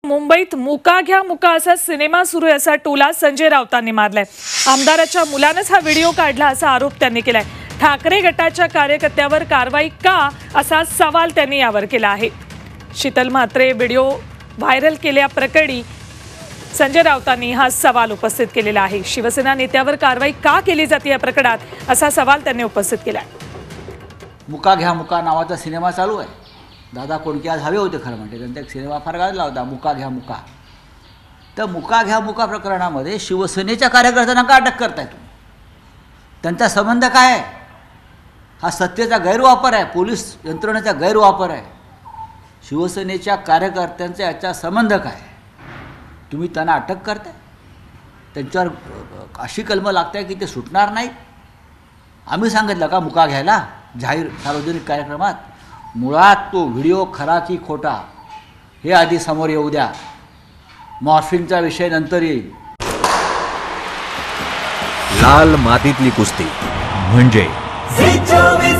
मुंबईत मुका घ्या मुका असा सिनेमा सुरू आहे असा टोला संजय राऊतांनी मारलाय। आमदाराच्या मुलानेच हा व्हिडिओ काढला असा आरोप त्यांनी केलाय। ठाकरे गटाच्या कार्यकर्त्यावर कारवाई का असा सवाल त्यांनी यावर केला आहे। शीतल म्हात्रे व्हिडिओ व्हायरल केल्याप्रकरणी संजय राऊतांनी हा सवाल उपस्थित केलेला आहे। शिवसेना नेत्यावर कारवाई का केली जाते या प्रकरणात असा सवाल त्यांनी उपस्थित केलाय। मुका घ्या मुका नावाचा सिनेमा चालू आहे। दादा कोणके आज हवे होते खरं म्हणजे, त्यांचा एक सिनेमा फार गाजला होता मुका घ्या मुका। तर मुका घ्या मुका प्रकरणामध्ये शिवसेनेच्या कार्यकर्त्यांना का अटक करताय तुम्ही? त्यांचा संबंध काय आहे? हा सत्तेचा गैरवापर आहे, पोलीस यंत्रणेचा गैरवापर आहे। शिवसेनेच्या कार्यकर्त्यांचा याचा संबंध काय? तुम्ही त्यांना अटक करताय, त्यांच्यावर अशी कलमं लागताय की ते सुटणार नाही। आम्ही सांगितलं का मुका घ्यायला जाहीर सार्वजनिक कार्यक्रमात? मुळात तो व्हिडिओ खरा की खोटा हे आधी समोर येऊ द्या, मॉर्फिंगचा विषय नंतर येईल। लाल मातीतली कुस्ती म्हणजे